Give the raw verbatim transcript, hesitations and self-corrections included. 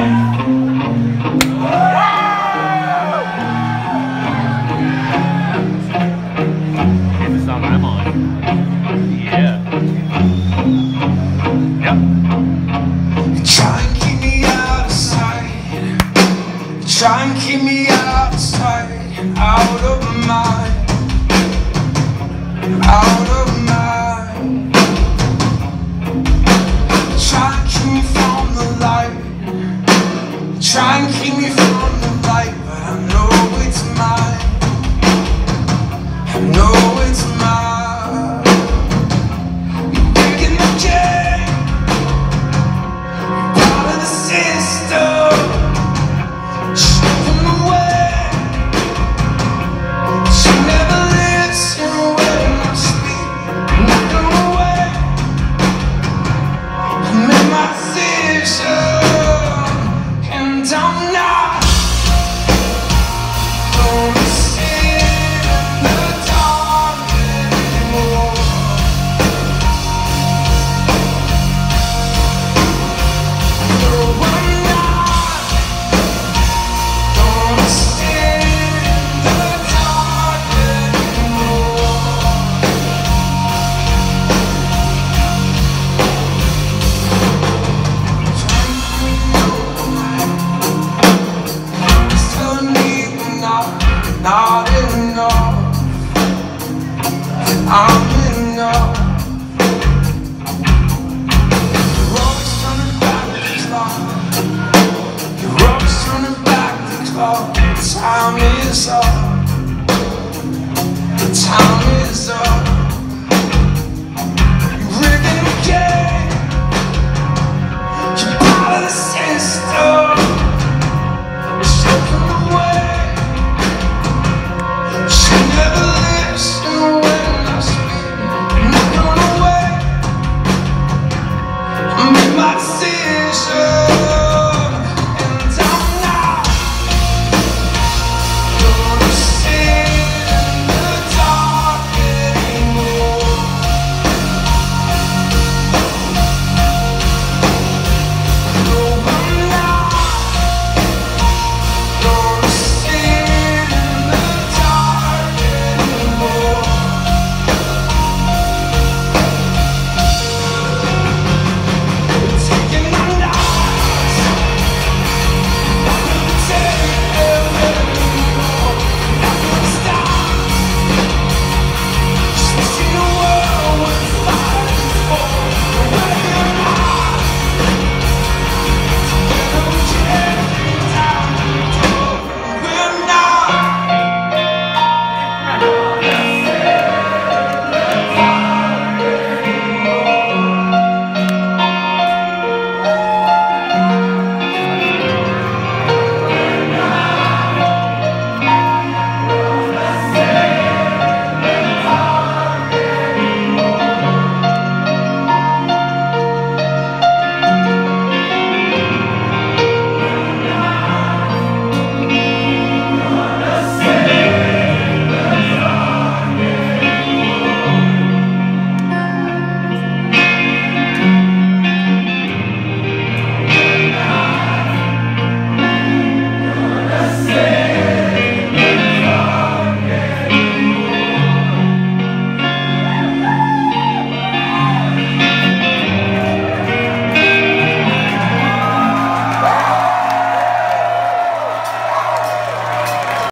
Try and keep me outside, out of mind, out of mind. Try and keep me from the light, try and keep me from the light, but I know it's mine, I know it's mine. You're breaking the chain, you're part of the system. Not enough, I'm enough. You're always turning back the clock, you're always turning back the clock. The time is up, the time is up.